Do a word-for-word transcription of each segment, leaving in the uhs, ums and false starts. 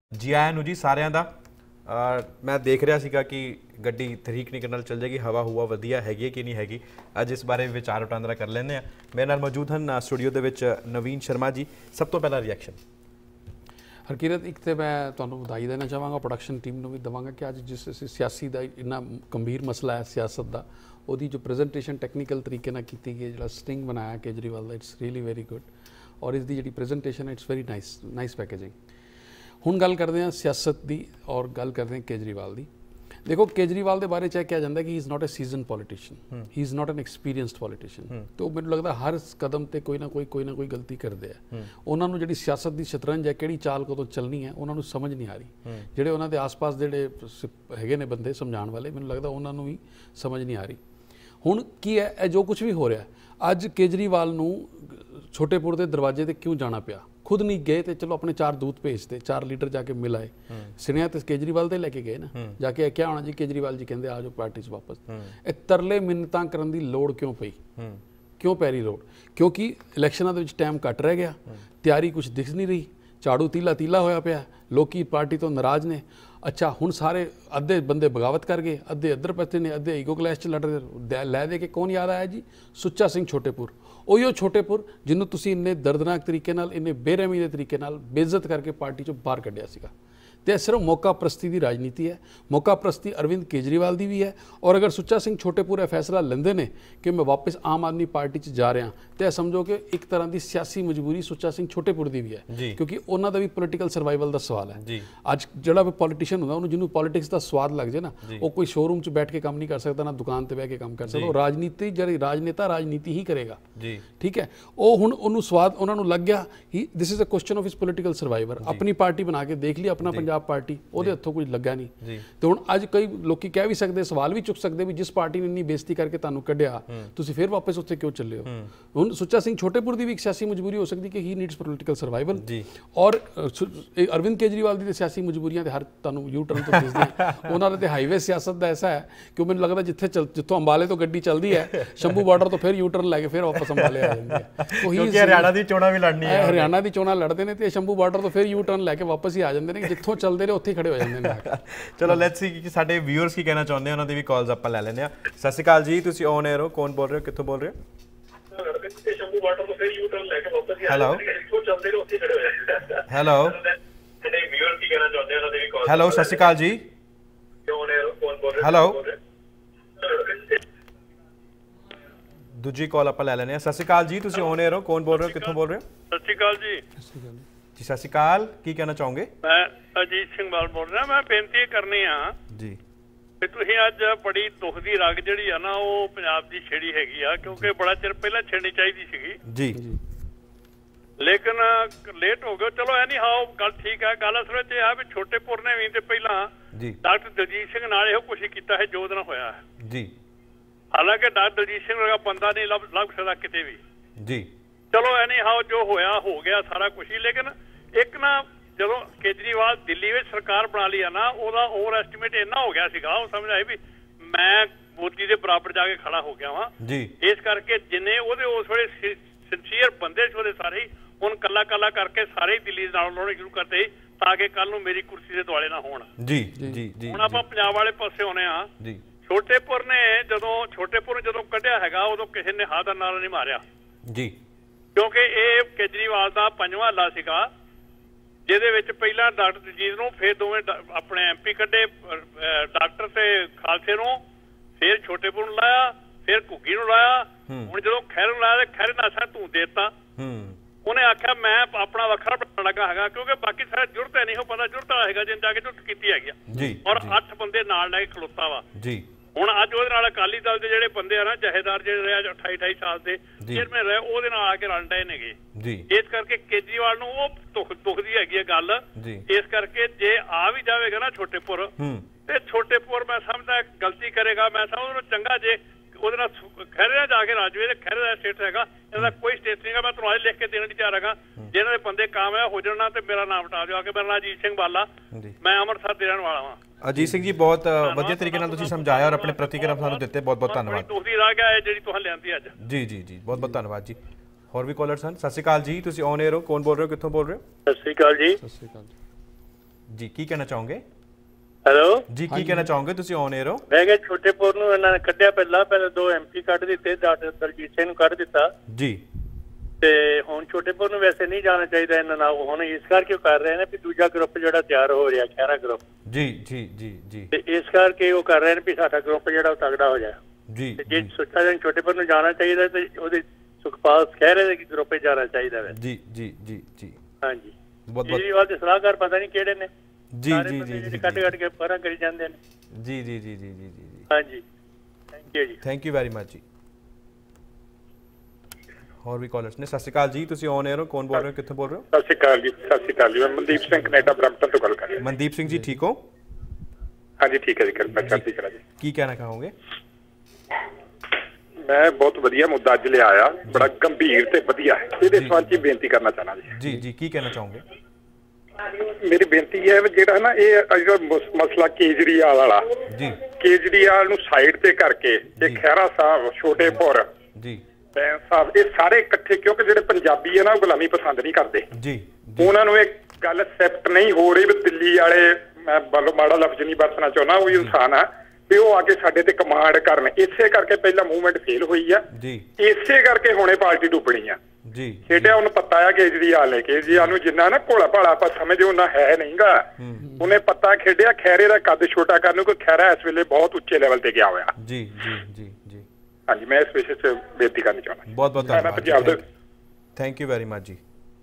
जी आया नू जी सारिਆਂ ਦਾ मैं देख रहा ਸੀਗਾ कि ਗੱਡੀ ਤਰੀਕ ਨਿਕਲ ਨਾਲ ਚੱਲ ਜਾਏਗੀ ਹਵਾ ਹੁਆ ਵਧੀਆ ਹੈਗੀ ਹੈ ਕਿ ਨਹੀਂ ਹੈਗੀ ਅੱਜ ਇਸ ਬਾਰੇ ਵਿਚਾਰ ਵਟਾਂਦਰਾ ਕਰ ਲੈਂਦੇ ਆ ਮੇਰੇ ਨਾਲ ਮੌਜੂਦ ਹਨ ਸਟੂਡੀਓ ਦੇ ਵਿੱਚ ਨਵੀਨ ਸ਼ਰਮਾ ਜੀ ਸਭ ਤੋਂ ਪਹਿਲਾ ਰਿਐਕਸ਼ਨ ਹਰਕੀਰਤ ਇੱਕ ਤੇ ਮੈਂ ਤੁਹਾਨੂੰ ਵਧਾਈ ਦੇਣਾ ਚਾਹਾਂਗਾ ਪ੍ਰੋਡਕਸ਼ਨ ਟੀਮ ਨੂੰ ਵੀ ਦਵਾਂਗਾ ਕਿ ਅੱਜ ਜਿਸ ਸਿਆਸੀ ਦਾ ਇੰਨਾ ਗੰਭੀਰ ਮਸਲਾ ਹੈ ਸਿਆਸਤ ਦਾ ਉਹਦੀ ਜੋ ਪ੍ਰੈਜੈਂਟੇਸ਼ਨ ਟੈਕਨੀਕਲ ਤਰੀਕੇ ਨਾਲ ਕੀਤੀ ਗਈ ਜਿਹੜਾ ਸਟਿੰਗ ਬਣਾਇਆ ਕੇਜਰੀਵਾਲ ਦਾ ਇਟਸ ਰੀਅਲੀ ਵੈਰੀ ਗੁੱਡ ਔਰ ਇਸ ਦੀ ਜਿਹੜੀ presentation it's very nice nice packaging ਹੁਣ ਗੱਲ ਕਰਦੇ ਹਾਂ ਸਿਆਸਤ ਦੀ ਔਰ ਗੱਲ ਕਰਦੇ ਹਾਂ ਕੇਜਰੀਵਾਲ ਦੀ देखो केजरीवाल के बारे च कहा जाता है कि he is not a season politician he is not an experienced politician तो मैंने लगता हर कदम पर कोई ना कोई कोई ना कोई गलती करते हैं उन्होंने जी सियासत की शतरंज है कि चाल कदों चलनी है उन्होंने समझ नहीं आ रही जोड़े उन्होंने आस पास जोड़े है ने बंदे समझाने वाले मैंने लगता उन्होंने भी समझ नहीं आ रही हुण की है जो कुछ भी हो रहा है अज केजरीवाल नूं छोटेपुर के दरवाजे पर क्यों जाना पिया खुद नहीं गए तो चलो अपने चार दूत भेजते चार लीडर जाके मिलाए सुनिया तो केजरीवाल तो लैके गए ना जाके क्या होना जी केजरीवाल जी कहते आ जाओ पार्टी से वापस ये तरले मिन्नतां करन दी लोड़ क्यों पई क्यों पै रही लोड़ क्योंकि इलैक्शनां दे विच टाइम घट रह गया तैयारी कुछ दिख नहीं रही झाड़ू तीला तीला होया पिया लोकी पार्टी तो नाराज़ ने अच्छा हुण सारे अद्धे बंदे बगावत कर गए अद्धे अद्धर पत्ते ने अद्धे ईगो क्लैश च लड़ रहे लै दे के कौन याद आया जी सुच्चा सिंह छोटेपुर उही छोटेपुर जिन्हों तुसीं इन्ने दर्दनाक तरीके नाल इन्ने बेरहमी के तरीके नाल बेइज्जत करके पार्टी चों बाहर कढ़िया सीगा तो सिर्फ मौका प्रस्ती की राजनीति है मौका प्रस्ती अरविंद केजरीवाल की भी है और अगर सुच्चा सिंह छोटेपुर फैसला लेंदे ने कि मैं वापस आम आदमी पार्टी च जा रहा तो समझो कि एक तरह की सियासी मजबूरी सुच्चा सिंह छोटेपुर की भी है क्योंकि उन्हों का भी पोलिटिकल सर्वाइवल का सवाल है अज जो पॉलिटिशियन होंगे उन्होंने जिन्होंने पॉलिटिक्स का स्वाद लग जाए ना वो कोई शोरूम च बैठ के काम नहीं कर सकता ना दुकान पर बह के काम कर सकता राजनीति जो राजनेता राजनीति ही करेगा ठीक है वो हुण उन्होंने स्वाद उन्होंने लग गया ही this is a question of his political survivor अपनी पार्टी बना के देख ली अपना पंजाब पार्टी ਉਹਦੇ ਹੱਥੋਂ ਕੁਝ ਲੱਗਾ ਨਹੀਂ ਤੇ ਹੁਣ ਅੱਜ ਕਈ ਲੋਕੀ ਕਹਿ ਵੀ ਸਕਦੇ ਸਵਾਲ ਵੀ ਚੁੱਕ ਸਕਦੇ ਵੀ ਜਿਸ ਪਾਰਟੀ ਨੇ ਇੰਨੀ ਬੇਇੱਜ਼ਤੀ ਕਰਕੇ ਤੁਹਾਨੂੰ ਕੱਢਿਆ ਤੁਸੀਂ ਫਿਰ ਵਾਪਸ ਉੱਥੇ ਕਿਉਂ ਚੱਲੇ ਹੋ ਹੁਣ ਸੁੱਚਾ ਸਿੰਘ ਛੋਟੇਪੁਰ ਦੀ ਵੀ ਇੱਕ ਸਿਆਸੀ ਮਜਬੂਰੀ ਹੋ ਸਕਦੀ ਕਿ ਹੀ ਨੀਡਸ ਪੋਲੀਟੀਕਲ ਸਰਵਾਈਵਲ ਔਰ ਅਰਵਿੰਦ ਕੇਜਰੀਵਾਲ ਦੀ ਤੇ ਸਿਆਸੀ ਮਜਬੂਰੀਆਂ ਤੇ ਹਰ ਤੁਹਾਨੂੰ ਯੂ ਟਰਨ ਤੋਂ ਦਿਸਦੀਆਂ ਉਹਨਾਂ ਦਾ ਤੇ ਹਾਈਵੇ ਸਿਆਸਤ ਦਾ ਐਸਾ ਹੈ ਕਿ ਮੈਨੂੰ ਲੱਗਦਾ ਜਿੱਥੇ ਜਿੱਥੋਂ ਅੰਬਾਲੇ ਤੋਂ ਗੱਡੀ ਚੱਲਦੀ ਹੈ ਸ਼ੰਭੂ ਬਾਰਡਰ ਤੋਂ ਫਿਰ ਯੂ ਟਰਨ ਲੈ ਕੇ ਫਿਰ ਵਾਪਸ ਅੰਬਾਲੇ ਆ ਜਾਂਦੀ ਹੈ ਕਿਉਂਕਿ ਹਰਿਆਣਾ ਦੀ ਚੋਣਾਂ ਵੀ ਲੜਨੀ ਹੈ ਹਰਿਆਣਾ ਦੀ ਚੋਣਾਂ ਲੜਦੇ ਨੇ ਤੇ ਸ਼ੰਭੂ ਬਾਰਡਰ ਤੋਂ ਫਿਰ ਯੂ ਟਰਨ ਲੈ ਕੇ ਵਾਪਸ ਹੀ ਆ ਜਾਂਦੇ ਨੇ ਜਿੱਥੋਂ ਚੱਲਦੇ ਨੇ ਉੱਥੇ ਖੜੇ ਹੋ ਜਾਂਦੇ ਨੇ ਚਲੋ ਲੈਟਸ ਸੀ ਕਿ ਸਾਡੇ ਵਿਊਅਰਸ ਕੀ ਕਹਿਣਾ ਚਾਹੁੰਦੇ ਆ ਉਹਨਾਂ ਦੀ ਵੀ ਕਾਲਸ ਆਪਾਂ ਲੈ ਲੈਂਦੇ ਆ ਸਤਿ ਸ਼੍ਰੀ ਅਕਾਲ ਜੀ ਤੁਸੀਂ ਔਨ 에ਅਰ ਹੋ ਕੌਣ ਬੋਲ ਰਹੇ ਹੋ ਕਿੱਥੋਂ ਬੋਲ ਰਹੇ ਹੋ ਹੈਲੋ ਹੈਲੋ ਹੈਲੋ ਸਤਿ ਸ਼੍ਰੀ ਅਕਾਲ ਜੀ ਹੈਲੋ ਦੂਜੀ ਕਾਲ ਆਪਾਂ ਲੈ ਲੈਂਦੇ ਆ ਸਤਿ ਸ਼੍ਰੀ ਅਕਾਲ ਜੀ ਤੁਸੀਂ ਔਨ 에ਅਰ ਹੋ ਕੌਣ ਬੋਲ ਰਹੇ ਹੋ ਕਿੱਥੋਂ ਬੋਲ ਰਹੇ ਹੋ ਸਤਿ ਸ਼੍ਰੀ ਅਕਾਲ ਜੀ जी सत श्री अकाल की कहना चाहोगे मैं अजीत सिंह बाल बोल रहा मैं बेनती करनी हाँ जी कि तुसीं अज बड़ी दुख की रग जिहड़ी आ ना वो पंजाब की छेड़ी हैगी आ क्योंकि बड़ा चिर पहला छेड़नी चाहिए सीगी जी लेकिन लेट हो गए चलो एनी हाउ गल ठीक है गल असल में यह भी छोटेपुर ने भी तो पहला डॉक्टर दलजीत सिंह नाल इहो कुछ किया है जो दिन होया है जी हालांकि डॉक्टर दलजीत सिंह वर्गा बंदा नहीं लभ लभ सकता किते भी जी चलो एनी हाउ जो होया हो गया सारा कुछ ही लेकिन एक ना जो केजरीवाल दिल्ली में सरकार बना ली है ना ओदा ओवर एस्टिमेट इन्ना हो गया सीगा वो समझ आए भी मैं मोदी के बराबर जाके खड़ा हो गया वहां जी इस करके जिन्ने ओदे उस वेले सिंसीयर बंदे थे सारे हुण कला कला करके सारे ही दिल्ली नाल लाने शुरू करते ताकि कल नूं मेरी कुर्सी के दुआले ना होण जी जी जी हुण आपां पंजाब वाले पासे आउणे आ जी छोटेपुर ने जदों छोटेपुर जदों कढ़िया हैगा उदों किसी ने हाथ दा नारा नहीं मारिया जी क्योंकि ये केजरीवाल का पंजवां हल्ला सीगा जिहदे विच पहिलां डॉक्टर दलजीत नूं फिर दोवें अपने एम पी कढ़े डॉक्टर ते खालसे नूं फिर छोटेपुर नूं लाया फिर घुग्गी नूं लाया हुण जदों खैर नूं लाया ते खैर नासा तूं देता उन्हें आख्या मैं अपना वखरा बनाने लगा है क्योंकि बाकी सारे जुड़त है नहीं हो पता जुड़त है जिन जाके जुड़त की हैगी और अठ बंदे नाल लैके खलोता वा जी ਹੁਣ ਅੱਜ ਉਹਦੇ ਨਾਲ ਅਕਾਲੀ ਦਲ ਦੇ ਜਿਹੜੇ ਬੰਦੇ ਆ ਨਾ ਜਹੇਦਾਰ ਜਿਹੜੇ ਰਹੇ ਅਠਾਈ ਅਠਾਈ ਸਾਲ ਦੇ ਚੇਅਰਮੈਨ ਰਹੇ ਉਹਦੇ ਨਾਲ ਆ ਕੇ ਰਲ ਡਏ ਨੇਗੇ ਇਸ ਕਰਕੇ ਕੇਜਰੀਵਾਲ ਨੂੰ ਉਹ ਦੁੱਖ ਦੁੱਖ ਦੀ ਹੈਗੀ ਆ ਗੱਲ ਇਸ ਕਰਕੇ ਜੇ ਆ ਵੀ ਜਾਵੇਗਾ ਨਾ ਛੋਟੇਪੁਰ ਤੇ ਛੋਟੇਪੁਰ ਮੈਂ ਸਮਝਦਾ ਗਲਤੀ ਕਰੇਗਾ ਮੈਂ ਸਮਝਦਾ ਉਹਨੂੰ ਚੰਗਾ ਜੇ ਉਹਦੇ ਨਾਲ ਖਹਿਰੇ ਜਾ ਕੇ ਰਾਜਵੇ ਤੇ ਖਹਿਰੇ ਦਾ ਸਟੇਟ ਹੈਗਾ ਇਹਦਾ ਕੋਈ ਸਟੇਟ ਨਹੀਂਗਾ ਮੈਂ ਤੁਹਾਨੂੰ ਅੱਜ ਲਿਖ ਕੇ ਦੇਣ ਦੀ ਤਿਆਰ ਹੈਗਾ ਜਿਹਨਾਂ ਦੇ ਬੰਦੇ ਕਾਮਯਾਬ ਹੋ ਜਾਣਾ ਤੇ ਮੇਰਾ ਨਾਮ ਹਟਾ ਦਿਓ ਆ ਕੇ ਮੇਰਾ ਨਾਮ ਅਜੀਤ ਸਿੰਘ ਬਾਲਾ ਮੈਂ ਅੰਮ੍ਰਿਤਸਰ ਦੇ ਰਹਿਣ ਵਾਲਾ ਵਾਂ अजीत सिंह जी बहुत वधिया तरीके नाल तुसीं समझाया और अपने प्रतिक्रिया सानूं दित्ते बहुत बहुत धन्नवाद तुसीं राह गए जिहड़ी तुहां लिआंदी अज जी जी जी बहुत बहुत धन्नवाद जी होर भी कॉलर सन सत श्री अकाल जी तुसीं ऑन एयर हो कौन बोल रहे हो कित्थों बोल रहे हो सत श्री अकाल जी सत श्री अकाल ਜੀ ਕੀ ਕਹਿਣਾ ਚਾਹੋਗੇ? ਹੈਲੋ ਜੀ ਕੀ ਕਹਿਣਾ ਚਾਹੋਗੇ? ਤੁਸੀਂ ਔਨ 에ਅਰ ਹੋ। ਮੈਂ ਕਿਹਾ ਛੋਟੇਪੁਰ ਨੂੰ ਇਹਨਾਂ ਨੇ ਕੱਢਿਆ, ਪਹਿਲਾਂ ਪਹਿਲਾਂ ਦੋ ਐਮਪੀ ਕੱਢ ਦਿੱਤੇ, ਡਾਕਟਰ ਦਲਜੀਤ ਸਿੰਘ ਨੂੰ ਕੱਢ ਦਿੱਤਾ ਜੀ, ਤੇ ਹੁਣ ਛੋਟੇਪੁਰ ਨੂੰ ਵੈਸੇ ਨਹੀਂ ਜਾਣਾ ਚਾਹੀਦਾ ਇਹਨਾਂ ਨਾਲ। ਹੁਣ ਇਸ ਕਰਕੇ ਉਹ ਕਰ ਰਹੇ ਨੇ ਵੀ ਦੂਜਾ ਗਰੁੱਪ ਜਿਹੜਾ ਤਿਆਰ ਹੋ ਰਿਹਾ ਖਹਿਰਾ ਗਰੁੱਪ, ਜੀ ਜੀ ਜੀ ਜੀ, ਤੇ ਇਸ ਕਰਕੇ ਉਹ ਕਰ ਰਹੇ ਨੇ ਵੀ ਸਾਡਾ ਗਰੁੱਪ ਜਿਹੜਾ ਉਹ ਤਗੜਾ ਹੋ ਜਾਏ ਜੀ। ਤੇ ਜੇ ਸੁੱਚਾ ਸਿੰਘ ਛੋਟੇਪੁਰ ਨੂੰ ਜਾਣਾ ਚਾਹੀਦਾ ਤੇ ਉਹਦੇ ਸੁਖਪਾਲ ਖਹਿਰੇ ਦੇ ਗਰੁੱਪੇ ਜਾਣਾ ਚਾਹੀਦਾ ਵੈ। ਜੀ ਜੀ ਜੀ ਜੀ, ਹਾਂਜੀ ਬਹੁਤ ਬਹੁਤ ਕੇਜਰੀਵਾਲ ਦੇ ਸਲਾਹਕਾਰ ਪਤਾ ਨਹੀਂ ਕਿਹੜੇ ਨੇ, ਜੀ ਜੀ ਜੀ ਜੀ, ਕੱਟ ਕੱਟ ਕੇ ਪਰਾਂ ਕਰੀ ਜਾਂਦੇ ਨੇ। ਜੀ ਜੀ ਜੀ ਜੀ ਜੀ ਜੀ, ਹਾਂਜੀ ਥੈਂਕ ਯੂ ਜੀ, ਥੈਂਕ ਯੂ ਵੈਰੀ ਮਚ ਜੀ। ਹੋਰ ਵੀ ਕਾਲਰਸ ਨੇ। ਸਤਿ ਸ਼੍ਰੀ ਅਕਾਲ ਜੀ, ਤੁਸੀਂ ਔਨ 에ਅਰ ਹੋ, ਕੌਣ ਬੋਲ ਰਹੇ ਹੋ, ਕਿੱਥੋਂ ਬੋਲ ਰਹੇ ਹੋ? ਸਤਿ ਸ਼੍ਰੀ ਅਕਾਲ ਜੀ, ਸਤਿ ਸ਼੍ਰੀ ਅਕਾਲ ਜੀ, ਮੈਂ ਮਨਦੀਪ ਸਿੰਘ ਕੈਨੇਡਾ ਬਰੈਂਪਟਨ ਤੋਂ ਗੱਲ ਕਰ ਰਿਹਾ। ਮਨਦੀਪ ਸਿੰਘ ਜੀ ਠੀਕ ਹੋ? ਹਾਂਜੀ ਠੀਕ ਹੈ ਜੀ, ਕਿਰਪਾ ਚੜ੍ਹਦੀ ਕਲਾ ਜੀ। ਕੀ ਕਹਿਣਾ ਚਾਹੋਗੇ? ਮੈਂ ਬਹੁਤ ਵਧੀਆ ਮੁੱਦਾ ਅੱਜ ਲਿਆ ਆ, ਬੜਾ ਗੰਭੀਰ ਤੇ ਵਧੀਆ ਹੈ, ਇਹਦੇ ਸੰਬੰਧ ਵਿੱਚ ਬੇਨਤੀ ਕਰਨਾ ਚਾਹਨਾ ਜੀ। ਜੀ ਜੀ ਕੀ ਕਹਿਣਾ ਚਾਹੋਗੇ? ਮੇਰੀ ਬੇਨਤੀ ਹੈ ਵੀ ਜਿਹੜਾ ਨਾ ਇਹ ਜਿਹੜਾ ਮਸਲਾ ਕੇਜਰੀਵਾਲ ਵਾਲਾ, ਜੀ ਕੇਜਰੀਵਾਲ ਨੂੰ ਸਾਈਡ ਤੇ ਕਰਕੇ ਇਹ ਖਹਿਰਾ ਸਾਹਿਬ, ਛੋਟੇਪੁਰ, ਜੀ ਬੈਂਸ ਸਾਹਿਬ, ਇਹ ਸਾਰੇ ਇਕੱਠੇ, ਕਿਉਂਕਿ ਜਿਹੜੇ ਪੰਜਾਬੀ ਹੈ ਨਾ ਉਹ ਗੁਲਾਮੀ ਪਸੰਦ ਨਹੀਂ ਕਰਦੇ ਜੀ, ਉਹਨਾਂ ਨੂੰ ਇਹ ਗੱਲ ਐਕਸੈਪਟ ਨਹੀਂ ਹੋ ਰਹੀ ਵੀ ਦਿੱਲੀ ਵਾਲੇ, ਮੈਂ ਵੱਲੋਂ ਮਾੜਾ ਲਫ਼ਜ਼ ਨਹੀਂ ਵਰਤਣਾ ਚਾਹੁੰਦਾ, ਉਹ ਇਨਸਾਨ ਆ ਵੀ ਉਹ ਆ ਕੇ ਸਾਡੇ ਤੇ ਕਮਾਂਡ ਕਰਨ। ਇਸੇ ਕਰਕੇ ਪਹਿਲਾਂ ਮੂਵਮੈਂਟ ਫੇਲ ਹੋਈ ਆ ਜੀ, ਇਸੇ ਕਰਕੇ ਹੁਣੇ ਪਾਰਟੀ ਡੁੱਬਣੀ ਆ ਜੀ। ਖੇਡਿਆ ਉਹਨੂੰ ਪਤਾ ਆ ਕੇਜਰੀਵਾਲ ਨੇ, ਕੇਜਰੀਵਾਲ ਨੂੰ ਜਿੰਨਾ ਨਾ ਭੋਲਾ ਭਾਲਾ ਆਪਾਂ ਸਮਝਦੇ ਉਹਨਾਂ ਹੈ ਨਹੀਂਗਾ, ਉਹਨੇ ਪੱਤਾ ਖੇਡਿਆ ਖੈਰੇ ਦਾ ਕੱਦ ਛੋਟਾ ਕਰਨ ਨੂੰ। ਕੋਈ ਖੈਰਾ ਇਸ ਵੇਲੇ ਬਹੁਤ ਉੱਚੇ ਲੈਵਲ ਤੇ ਗਿਆ ਹੋਇਆ। ਜੀ ਜੀ ਜੀ ਜੀ, ਹਾਂਜੀ ਮੈਂ ਇਸ ਵਿਸ਼ੇ 'ਚ ਬੇਨਤੀ ਕਰਨੀ ਚਾਹੁੰਦਾ। ਬਹੁਤ ਬਹੁਤ ਧੰਨਵਾਦ, ਥੈਂਕ ਯੂ ਵੈਰੀ ਮਚ ਜੀ।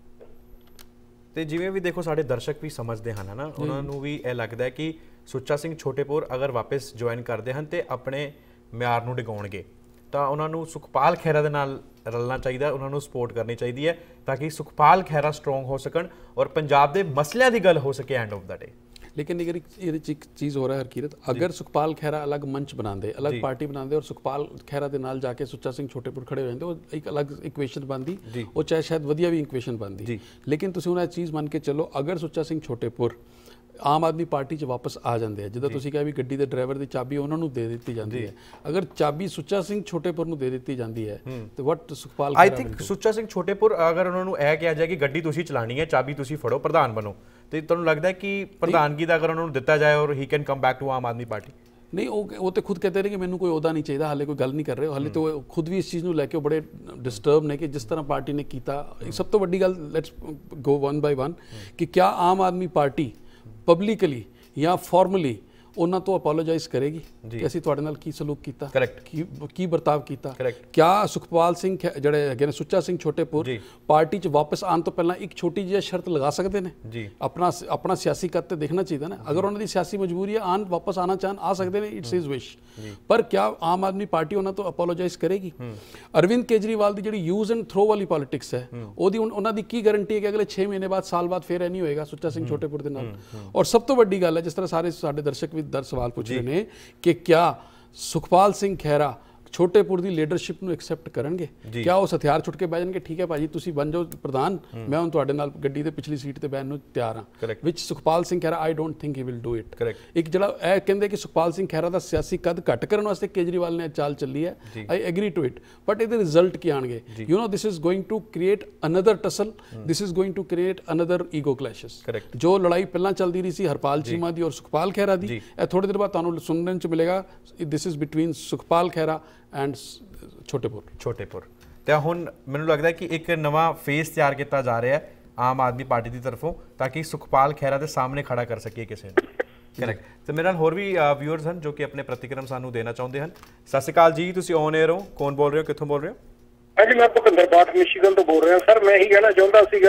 ਤੇ ਜਿਵੇਂ ਵੀ ਦੇਖੋ ਸਾਡੇ ਦਰਸ਼ਕ ਵੀ ਸਮਝਦੇ ਹਨ ਹਨਾ, ਉਹਨਾਂ ਨੂੰ ਵੀ ਇਹ ਲੱਗਦਾ ਹੈ ਕਿ ਸੁੱਚਾ ਸਿੰਘ ਛੋਟੇਪੁਰ ਅਗਰ ਵਾਪਸ ਜੁਆਇਨ ਕਰਦੇ ਹਨ ਤੇ ਆਪਣੇ ਮਿਆਰ ਨੂੰ ਡਿਗਾਉਣਗੇ ਤਾਂ ਉਹਨਾਂ ਨੂੰ ਸੁਖਪਾਲ ਖਹਿਰਾ ਦੇ ਨਾਲ ਰਲਣਾ ਚਾਹੀਦਾ, ਉਹਨਾਂ ਨੂੰ ਸਪੋਰਟ ਕਰਨੀ ਚਾਹੀਦੀ ਹੈ ਤਾਂ ਕਿ ਸੁਖਪਾਲ ਖਹਿਰਾ ਸਟਰੋਂਗ ਹੋ ਸਕਣ ਔਰ ਪੰਜਾਬ ਦੇ ਮਸਲਿਆਂ ਦੀ ਗੱਲ ਹੋ ਸਕੇ ਐਂਡ ਆਫ ਦਾ ਡੇ। लेकिन अगर ये एक चीज़ हो रहा है हरकीरत, अगर सुखपाल खैरा अलग मंच बनाते, अलग पार्टी बनाते और सुखपाल खैरा के नाल जाके सुच्चा सिंह छोटेपुर खड़े हो जाते, वो एक अलग इक्वेशन बनती, वो चाहे शायद वधिया भी इक्वेशन बनती। लेकिन तुसीं हुण इह चीज़ मन के चलो, अगर सुच्चा सिंह छोटेपुर आम आदमी पार्टी 'ਚ वापस आ जाते हैं, जिद्दां तुसीं कहा भी गड्डी के ड्राइवर की चाबी उन्हां नूं दे दित्ती जाती है, अगर चाबी सुच्चा सिंह छोटेपुर नूं दे दित्ती जाती है तो what Sukhpal I think Sucha Singh Chhotepur अगर उन्होंने यह कहा जाए कि गड्डी तुसीं चलानी है, चाबी तुसीं फड़ो, प्रधान बनो, तो तुहानूं लगदा है कि प्रधानगी दा अगर उन्होंने दिता जाए और he can come back to Aam Aadmi party? नहीं, वो वो तो खुद कहते रहे कि मैंने कोई अहदा नहीं चाहिए, हाले कोई गल नहीं कर रहे, हाले तो खुद भी इस चीज़ को लैके बड़े डिस्टर्ब ने कि जिस तरह पार्टी ने किया। सब तो वड्डी गल, let's go one by one, कि क्या आम आदमी पार्टी पब्लिकली या फॉर्मली उन्होंने तो अपोलोजाइज करेगी कि असीं तुहाडे नाल की सलूक कीता, करेक्ट, की की बर्ताव कीता। क्या सुखपाल सिंह जिहड़े हैगे ने सुच्चा सिंह छोटेपुर पार्टी 'ਚ वापस आने तो पहला एक छोटी जी शर्त लगा सकते हैं? अपना अपना सियासी कद तो देखना चाहिए ना, अगर उन्होंने सियासी मजबूरी है आन वापस आना चाहन आ सकते हैं, इट्स हिज विश, पर क्या आम आदमी पार्टी उन्होंने तो अपोलोजाइज करेगी? अरविंद केजरीवाल की जी यूज एंड थ्रो वाली पॉलिटिक्स है, उन्होंने की गारंटी है कि अगले छे महीने बाद साल बाद फिर नहीं होएगा सुच्चा सिंह छोटेपुर के नाल? और सब तो वड्डी गल है, जिस तरह सारे साडे दर्शक भी दर सवाल पूछ रहे हैं कि क्या सुखपाल सिंह खैरा छोटेपुर की लीडरशिप ਨੂੰ एक्सेप्ट ਕਰਨਗੇ? क्या उस हथियार छुट के बह जाएंगे, ठीक है भाजी तुसी बन जाओ प्रधान, मैं ਹੁਣ ਤੁਹਾਡੇ ਨਾਲ ਗੱਡੀ ਦੇ ਪਿਛਲੀ ਸੀਟ ਤੇ ਬਹਿਣ ਨੂੰ ਤਿਆਰ ਹਾਂ, ਵਿਚ Sukhpal Singh Khaira I don't think he will do it. ਇੱਕ ਜਿਹੜਾ ਇਹ ਕਹਿੰਦੇ ਕਿ ਸੁਖਪਾਲ ਸਿੰਘ ਖਹਿਰਾ ਦਾ ਸਿਆਸੀ ਕੱਦ ਘੱਟ ਕਰਨ ਵਾਸਤੇ ਕੇਜਰੀਵਾਲ ਨੇ ਚਾਲ ਚੱਲੀ ਹੈ, I agree to it, but ਇਹਦੇ ਰਿਜ਼ਲਟ ਕੀ ਆਣਗੇ? You know this is going to create another tussle, this is going to create another ego clashes. ਜੋ ਲੜਾਈ ਪਹਿਲਾਂ ਚੱਲਦੀ ਰਹੀ ਸੀ ਹਰਪਾਲ ਚੀਮਾ ਦੀ ਔਰ ਸੁਖਪਾਲ ਖਹਿਰਾ ਦੀ, ਇਹ ਥੋੜੇ ਦਿਨ ਬਾਅਦ ਤੁਹਾਨੂੰ ਸੁਣਨ ਚ ਮਿਲੇਗਾ this is between Sukhpal Khaira and Chhotepur Chhotepur ਤੇ ਹੁਣ ਮੈਨੂੰ ਲੱਗਦਾ ਹੈ ਕਿ ਇੱਕ ਨਵਾਂ ਫੇਸ ਤਿਆਰ ਕੀਤਾ ਜਾ ਰਿਹਾ ਹੈ ਆਮ ਆਦਮੀ ਪਾਰਟੀ ਦੀ ਤਰਫੋਂ ਤਾਂ ਕਿ ਸੁਖਪਾਲ ਖਹਿਰਾ ਦੇ ਸਾਹਮਣੇ ਖੜਾ ਕਰ ਸਕੀਏ ਕਿਸੇ ਨੂੰ। ਕਰੈਕਟ। ਤੇ ਮੇਰੇ ਨਾਲ ਹੋਰ ਵੀ ਵਿਊਅਰਸ ਹਨ ਜੋ ਕਿ ਆਪਣੇ ਪ੍ਰਤੀਕਰਮ ਸਾਨੂੰ ਦੇਣਾ ਚਾਹੁੰਦੇ ਹਨ। ਸਤਿ ਸ਼੍ਰੀ ਅਕਾਲ ਜੀ, ਤੁਸੀਂ ਔਨ 에ਅਰ ਹੋ, ਕੌਣ ਬੋਲ ਰਹੇ ਹੋ, ਕਿੱਥੋਂ ਬੋਲ ਰਹੇ ਹੋ? ਹਾਂਜੀ ਮੈਂ ਭੁਪਿੰਦਰ ਬਾਠ ਮਿਸ਼ੀਗਨ ਤੋਂ ਬੋਲ ਰਿਹਾ ਸਰ। ਮੈਂ ਇਹੀ ਕਹਿਣਾ ਚਾਹੁੰਦਾ ਸੀਗਾ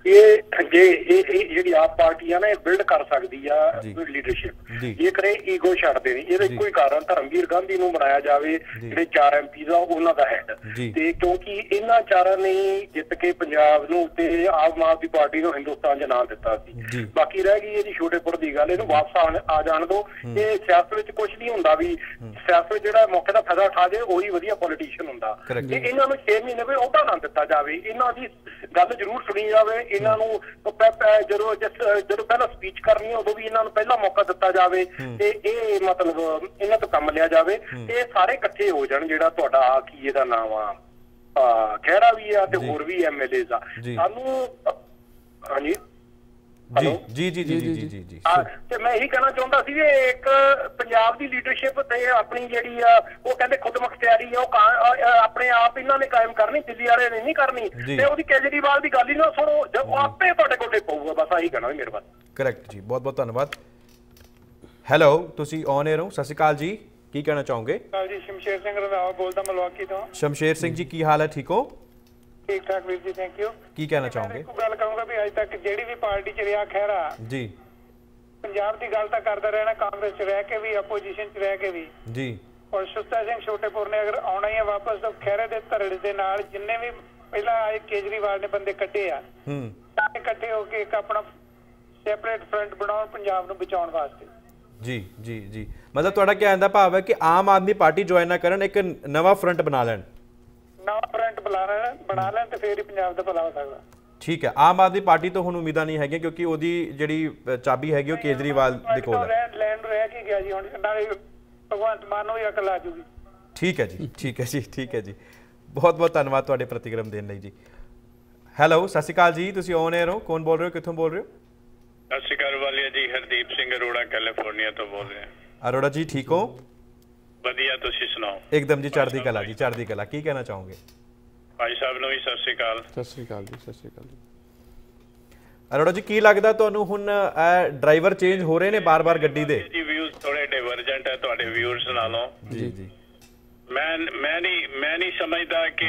ਇਹ ਜੇ ਇਹ ਜਿਹੜੀ ਆਪ ਪਾਰਟੀ ਆ ਨਾ ਇਹ ਬਿਲਡ ਕਰ ਸਕਦੀ ਆ ਲੀਡਰਸ਼ਿਪ, ਜੇ ਕਰੇ ਈਗੋ ਛੱਡਦੇ ਨਹੀਂ, ਇਹਦਾ ਇੱਕੋ ਹੀ ਕਾਰਨ ਧਰਮਵੀਰ ਗਾਂਧੀ ਨੂੰ ਬਣਾਇਆ ਜਾਵੇ ਜਿਹੜੇ ਚਾਰ ਐਮ ਪੀਜ਼ ਆ ਉਹਨਾਂ ਦਾ ਹੈਡ, ਤੇ ਕਿਉਂਕਿ ਇਹਨਾਂ ਚਾਰਾਂ ਨੇ ਜਿੱਤ ਕੇ ਪੰਜਾਬ ਨੂੰ ਤੇ ਆਮ ਆਦਮੀ ਪਾਰਟੀ ਨੂੰ ਹਿੰਦੁਸਤਾਨ 'ਚ ਨਾਂ ਦਿੱਤਾ ਸੀ। ਬਾਕੀ ਰਹਿ ਗਈ ਇਹਦੀ ਛੋਟੇਪੁਰ ਦੀ ਗੱਲ, ਇਹਨੂੰ ਵਾਪਸ ਆ ਜਾਣ ਦੋ। ਇਹ ਸਿਆਸਤ ਵਿੱਚ ਕੁਛ ਨਹੀਂ ਹੁੰਦਾ ਵੀ ਸਿਆਸਤ ਵਿੱਚ ਜਿਹੜਾ ਮੌਕੇ ਦਾ ਫਾਇਦਾ ਉਠਾ ਜੇ ਉਹੀ ਵਧੀਆ ਪੋਲੀਟੀਸ਼ੀਅਨ ਹੁੰਦਾ। ਤੇ ਇਹਨਾਂ ਨੂੰ ਛੇ ਮਹੀਨੇ ਕੋਈ ਅਹੁਦਾ ਨਾ ਦਿੱਤਾ ਜਾਵੇ, ਇਹਨਾਂ ਦੀ ਗੱਲ ਜ਼ਰੂਰ ਸੁਣੀ ਜਾਵੇ। ਇਹਨਾਂ ਨੂੰ ਜਦੋਂ ਜਦੋਂ ਪਹਿਲਾਂ ਸਪੀਚ ਕਰਨੀ ਹੈ ਉਦੋਂ ਵੀ ਇਹਨਾਂ ਨੂੰ ਪਹਿਲਾ ਮੌਕਾ ਦਿੱਤਾ ਜਾਵੇ ਤੇ ਇਹ ਮਤਲਬ ਇਹਨਾਂ ਤੋਂ ਕੰਮ ਲਿਆ ਜਾਵੇ ਤੇ ਸਾਰੇ ਇਕੱਠੇ ਹੋ ਜਾਣ। ਜਿਹੜਾ ਤੁਹਾਡਾ ਕੀ ਇਹਦਾ ਨਾਮ ਆ ਖਹਿਰਾ ਵੀ ਆ ਤੇ ਹੋਰ ਵੀ ਐਮ ਐਲ ਏਜ਼ ਆ, ਸਾਨੂੰ ਹਾਂਜੀ ਜੀ ਜੀ ਜੀ ਜੀ ਜੀ ਜੀ ਜੀ ਤੇ ਮੈਂ ਇਹੀ ਕਹਿਣਾ ਚਾਹੁੰਦਾ ਸੀ ਵੀ ਇੱਕ ਪੰਜਾਬ ਦੀ ਲੀਡਰਸ਼ਿਪ ਤੇ ਆਪਣੀ ਜਿਹੜੀ ਆ ਉਹ ਕਹਿੰਦੇ ਖੁਦਮੁਖਤਿਆਰੀ ਆ ਉਹ ਆਪਣੇ ਆਪ ਇਹਨਾਂ ਨੇ ਕਾਇਮ ਕਰਨੀ, ਦਿੱਲੀ ਵਾਲੇ ਨੇ ਨਹੀਂ ਕਰਨੀ। ਤੇ ਉਹਦੀ ਕੇਜਰੀਵਾਲ ਦੀ ਗੱਲ ਹੀ ਨਾ ਸੁਣੋ, ਜਦ ਆਪੇ ਤੁਹਾਡੇ ਕੋਲੇ ਪਊਗਾ। ਬਸ ਆਹੀ ਕਹਿਣਾ ਮਿਹਰਬਾਨੀ। ਕਰੈਕਟ ਜੀ, ਬਹੁਤ ਬਹੁਤ ਧੰਨਵਾਦ। ਹੈਲੋ, ਤੁਸੀਂ ਔਨ 에ਅਰ ਹੋ। ਸਤਿ ਸ਼੍ਰੀ ਅਕਾਲ ਜੀ, ਕੀ ਕਹਿਣਾ ਚਾਹੋਗੇ? ਜੀ ਸ਼ਮਸ਼ੇਰ ਸਿੰਘ ਰੰਧਾਵਾ ਬੋਲਦਾ ਮਲਵਾਕੀ ਤੋਂ। ਸ਼ਮਸ਼ੇਰ ਸਿੰਘ ਜੀ, ਕੀ ਹਾਲ ਹੈ? ਠੀਕ ਹੋ? ਠੀਕ ਠਾਕ ਵੀਰ ਜੀ, ਥੈਂਕ ਯੂ। ਕੀ ਕਹਿਣਾ ਚਾਹੋਗੇ? ਇੱਕ ਗੱਲ ਕਹੂੰਗਾ ਵੀ ਅੱਜ ਤੱਕ ਜਿਹੜੀ ਵੀ ਪਾਰਟੀ ਚ ਰਿਹਾ ਖਹਿਰਾ ਜੀ, ਪੰਜਾਬ ਦੀ ਗੱਲ ਤਾਂ ਕਰਦਾ ਰਹਿਣਾ, ਕਾਂਗਰਸ ਚ ਰਹਿ ਕੇ ਵੀ, ਆਪੋਜੀਸ਼ਨ ਚ ਰਹਿ ਕੇ ਵੀ ਜੀ। ਔਰ ਸੁੱਚਾ ਸਿੰਘ ਛੋਟੇਪੁਰ ਨੇ ਅਗਰ ਆਉਣਾ ਹੀ ਹੈ ਵਾਪਸ ਤਾਂ ਖਹਿਰੇ ਦੇ ਧਰੜੇ ਦੇ ਨਾਲ ਜਿੰਨੇ ਵੀ ਪਹਿਲਾਂ ਆਏ ਕੇਜਰੀਵਾਲ ਨੇ ਬੰਦੇ ਕੱਢੇ ਆ, ਹੂੰ, ਇਕੱਠੇ ਹੋ ਕੇ ਇੱਕ ਆਪਣਾ ਸੈਪਰੇਟ ਫਰੰਟ ਬਣਾਉਣ ਪੰਜਾਬ ਨੂੰ ਬਚਾਉਣ ਵਾਸਤੇ। ਜੀ ਜੀ ਜੀ, ਮਤਲਬ ਤੁਹਾਡਾ ਕਹਿਣ ਦਾ ਭਾਵ ਹੈ ਕਿ ਆਮ ਆਦਮੀ ਪਾਰਟੀ ਜੁਆਇਨ ਨਾ ਕਰਨ, ਇੱਕ ਨਵਾਂ ਫਰੰਟ ਬਣਾ ਲੈਣ, ਨਵਾਂ ਫਰੰਟ ਬਣਾ ਲੈਣ ਬਣਾ ਲੈਣ ਤੇ ਫੇਰ ਹੀ ਪੰਜਾਬ ਦਾ ਭਲਾ ਹੋ ਸਕਦਾ। ਠੀਕ ਹੈ। ਆਮ ਆਦਮੀ ਪਾਰਟੀ ਤੋਂ ਹੁਣ ਉਮੀਦਾਂ ਨਹੀਂ ਹੈਗੀਆਂ ਕਿਉਂਕਿ ਉਹਦੀ ਜਿਹੜੀ ਚਾਬੀ ਹੈਗੀ ਉਹ ਕੇਜਰੀਵਾਲ ਦੇ ਕੋਲ ਹੈ। ਲੈਂਡ ਰਹਿ ਕੇ ਗਿਆ ਜੀ, ਹੁਣ ਨਾਲੇ ਭਗਵੰਤ ਮਾਨ ਨੂੰ ਵੀ ਅਕਲ ਆ ਜੂਗੀ। ਠੀਕ ਹੈ ਜੀ, ਠੀਕ ਹੈ ਜੀ, ਠੀਕ ਹੈ ਜੀ, ਬਹੁਤ ਬਹੁਤ ਧੰਨਵਾਦ ਤੁਹਾਡੇ ਪ੍ਰਤੀਕਰਮ ਦੇਣ ਲਈ ਜੀ। ਹੈਲੋ, ਸਤਿ ਸ਼੍ਰੀ ਅਕਾਲ ਜੀ, ਤੁਸੀਂ ਔਨ 에ਅਰ ਹੋ। ਕੌਣ ਬੋਲ ਰਹੇ ਹੋ, ਕਿੱਥੋਂ ਬੋਲ ਰਹੇ ਹੋ? ਸਤਿ ਸ਼੍ਰੀ ਅਕਾਲ ਵਾਲੀਆ ਜੀ, ਹਰਦੀਪ ਸਿੰਘ ਅਰੋੜਾ ਕੈਲੀਫੋਰਨੀਆ ਤੋਂ ਬੋਲ ਰਹੇ ਹਾਂ। ਅਰੋੜਾ ਜੀ, ਠੀਕ ਹੋ? ਵਧੀਆ, ਤੁਸੀਂ ਸੁਣਾਓ? ਇੱਕਦਮ ਜੀ, ਚੜ੍ਹਦੀ ਕਲਾ ਜੀ, ਚੜ੍ਹਦੀ ਕਲਾ। ਕੀ ਕਹਿਣਾ ਚਾਹੋਗੇ? ਭਾਈ ਸਾਹਿਬ ਨੂੰ ਵੀ ਸਤਿ ਸ਼੍ਰੀ ਅਕਾਲ। ਸਤਿ ਸ਼੍ਰੀ ਅਕਾਲ ਜੀ, ਸਤਿ ਸ਼੍ਰੀ ਅਕਾਲ ਜੀ। ਅਰੋੜਾ ਜੀ, ਕੀ ਲੱਗਦਾ ਤੁਹਾਨੂੰ ਹੁਣ ਡਰਾਈਵਰ ਚੇਂਜ ਹੋ ਰਹੇ ਨੇ ਬਾਰ-ਬਾਰ ਗੱਡੀ ਦੇ? ਜੀ ਵਿਊਜ਼ ਥੋੜੇ ਡਿਵਰਜੈਂਟ ਹੈ ਤੁਹਾਡੇ ਵਿਊਅਰਸ ਨਾਲੋਂ। ਜੀ ਜੀ, ਮੈਂ ਮੈਂ ਨਹੀਂ ਮੈਂ ਨਹੀਂ ਸਮਝਦਾ ਕਿ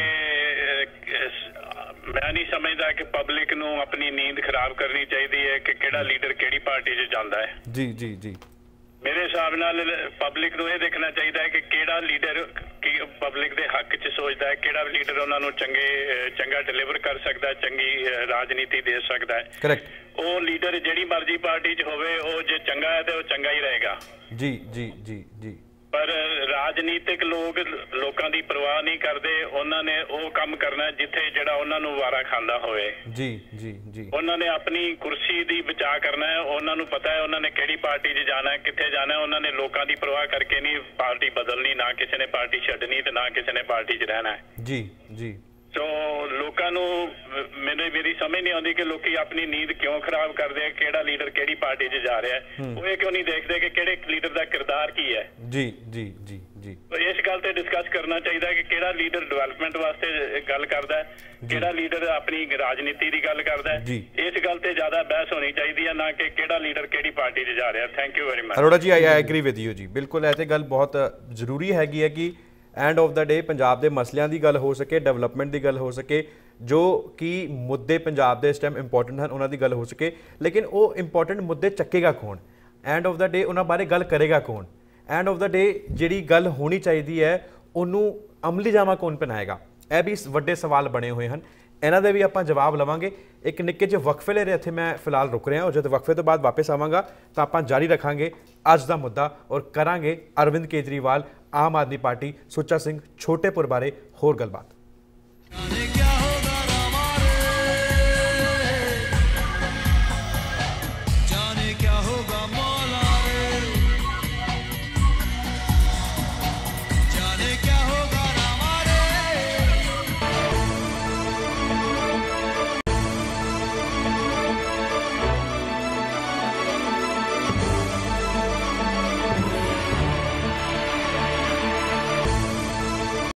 ਮੈਂ ਨਹੀਂ ਸਮਝਦਾ ਕਿ ਪਬਲਿਕ ਨੂੰ ਆਪਣੀ ਨੀਂਦ ਖਰਾਬ ਕਰਨੀ ਚਾਹੀਦੀ ਹੈ ਕਿ ਕਿਹੜਾ ਲੀਡਰ ਕਿਹੜੀ ਪਾਰਟੀ 'ਚ ਜਾਂਦਾ ਹੈ। ਜੀ ਜੀ ਜੀ, ਮੇਰੇ ਹਿਸਾਬ ਨਾਲ ਪਬਲਿਕ ਨੂੰ ਇਹ ਦੇਖਣਾ ਚਾਹੀਦਾ ਹੈ ਕਿ ਕਿਹੜਾ ਲੀਡਰ ਪਬਲਿਕ ਦੇ ਹੱਕ 'ਚ ਸੋਚਦਾ ਹੈ, ਕਿਹੜਾ ਲੀਡਰ ਉਹਨਾਂ ਨੂੰ ਚੰਗੇ ਚੰਗਾ ਡਿਲੀਵਰ ਕਰ ਸਕਦਾ, ਚੰਗੀ ਰਾਜਨੀਤੀ ਦੇ ਸਕਦਾ ਹੈ। ਕਰੈਕਟ। ਉਹ ਲੀਡਰ ਜਿਹੜੀ ਮਰਜ਼ੀ ਪਾਰਟੀ 'ਚ ਹੋਵੇ, ਉਹ ਜੇ ਚੰਗਾ ਹੈ ਤੇ ਉਹ ਚੰਗਾ ਹੀ ਰਹੇਗਾ। ਜੀ ਜੀ ਜੀ ਜੀ, ਪਰ ਰਾਜਨੀਤਿਕ ਲੋਕ ਲੋਕਾਂ ਦੀ ਪਰਵਾਹ ਨਹੀਂ ਕਰਦੇ। ਉਹਨਾਂ ਨੇ ਉਹ ਕੰਮ ਕਰਨਾ ਜਿੱਥੇ ਜਿਹੜਾ ਉਹਨਾਂ ਨੂੰ ਵਾਰਾ ਖਾਂਦਾ ਹੋਵੇ। ਜੀ ਜੀ ਜੀ, ਉਹਨਾਂ ਨੇ ਆਪਣੀ ਕੁਰਸੀ ਦੀ ਬਚਾਅ ਕਰਨਾ ਹੈ। ਉਹਨਾਂ ਨੂੰ ਪਤਾ ਹੈ ਉਹਨਾਂ ਨੇ ਕਿਹੜੀ ਪਾਰਟੀ 'ਚ ਜਾਣਾ, ਕਿੱਥੇ ਜਾਣਾ। ਉਹਨਾਂ ਨੇ ਲੋਕਾਂ ਦੀ ਪਰਵਾਹ ਕਰਕੇ ਨਹੀਂ ਪਾਰਟੀ ਬਦਲਣੀ, ਨਾ ਕਿਸੇ ਨੇ ਪਾਰਟੀ ਛੱਡਣੀ ਤੇ ਨਾ ਕਿਸੇ ਨੇ ਪਾਰਟੀ 'ਚ ਰਹਿਣਾ ਹੈ। ਜੀ ਜੀ, ਸੋ ਲੋਕਾਂ ਨੂੰ ਮੈਨੂੰ ਮੇਰੀ ਸਮਝ ਨਹੀਂ ਆਉਂਦੀ ਕਿ ਲੋਕੀ ਆਪਣੀ ਨੀਂਦ ਕਿਉਂ ਖਰਾਬ ਕਰਦੇ ਆ, ਕਿਹੜਾ ਲੀਡਰ ਕਿਹੜੀ ਪਾਰਟੀ 'ਚ ਜਾ ਰਿਹਾ ਹੈ। ਉਹ ਇਹ ਕਿਉਂ ਨਹੀਂ ਦੇਖਦੇ ਕਿ ਕਿਹੜੇ ਲੀਡਰ ਦਾ ਕਿਰਦਾਰ ਕੀ ਹੈ। ਜੀ ਜੀ ਜੀ ਜੀ, ਇਸ ਗੱਲ ਤੇ ਡਿਸਕਸ ਕਰਨਾ ਚਾਹੀਦਾ ਕਿ ਕਿਹੜਾ ਲੀਡਰ ਡਿਵੈਲਪਮੈਂਟ ਵਾਸਤੇ ਗੱਲ ਕਰਦਾ ਹੈ, ਕਿਹੜਾ ਲੀਡਰ ਆਪਣੀ ਰਾਜਨੀਤੀ ਦੀ ਗੱਲ ਕਰਦਾ ਹੈ। ਇਸ ਗੱਲ ਤੇ ਜ਼ਿਆਦਾ ਬਹਿਸ ਹੋਣੀ ਚਾਹੀਦੀ ਹੈ, ਨਾ ਕਿ ਕਿਹੜਾ ਲੀਡਰ ਕਿਹੜੀ ਪਾਰਟੀ 'ਚ ਜਾ ਰਿਹਾ। Thank you very much. Arora ji, I agri with you ਜੀ, ਬਿਲਕੁਲ ਇਹ ਤੇ ਗੱਲ ਬਹੁਤ ਜ਼ਰੂਰੀ ਹੈਗੀ ਹੈ ਕਿ end of the day Punjab ਦੇ ਮਸਲਿਆਂ ਦੀ ਗੱਲ ਹੋ ਸਕੇ, ਡਿਵੈਲਪਮੈਂਟ ਦੀ ਗੱਲ ਹੋ ਸਕੇ, ਜੋ ਕਿ ਮੁੱਦੇ ਪੰਜਾਬ ਦੇ ਇਸ ਟਾਈਮ ਇੰਪੋਰਟੈਂਟ ਹਨ ਉਹਨਾਂ ਦੀ ਗੱਲ ਹੋ ਸਕੇ। ਲੇਕਿਨ ਉਹ ਇੰਪੋਰਟੈਂਟ ਮੁੱਦੇ ਚੱਕੇਗਾ ਕੌਣ? ਐਂਡ ਆਫ ਦਾ ਡੇ ਉਹਨਾਂ ਬਾਰੇ ਗੱਲ ਕਰੇਗਾ ਕੌਣ? ਐਂਡ ਆਫ ਦਾ ਡੇ ਜਿਹੜੀ ਗੱਲ ਹੋਣੀ ਚਾਹੀਦੀ ਹੈ ਉਹਨੂੰ ਅਮਲੀ ਜਾਮਾ ਕੌਣ ਪਹਿਨਾਏਗਾ? ਇਹ ਵੀ ਵੱਡੇ ਸਵਾਲ ਬਣੇ ਹੋਏ ਹਨ। ਇਹਨਾਂ ਦੇ ਵੀ ਆਪਾਂ ਜਵਾਬ ਲਵਾਂਗੇ। ਇੱਕ ਨਿੱਕੇ ਜਿਹੇ ਵਕਫੇ ਲੈ ਰਹੇ ਇੱਥੇ ਮੈਂ ਫਿਲਹਾਲ ਰੁਕ ਰਿਹਾ, ਔਰ ਜਦ ਵਕਫੇ ਤੋਂ ਬਾਅਦ ਵਾਪਸ ਆਵਾਂਗਾ ਤਾਂ ਆਪਾਂ ਜਾਰੀ ਰੱਖਾਂਗੇ ਅੱਜ ਦਾ ਮੁੱਦਾ ਔਰ ਕਰਾਂਗੇ ਅਰਵਿੰਦ ਕੇਜਰੀਵਾਲ, ਆਮ ਆਦਮੀ ਪਾਰਟੀ, ਸੁੱਚਾ ਸਿੰਘ ਛੋਟੇਪੁਰ ਬਾਰੇ ਹੋਰ ਗੱਲਬਾਤ।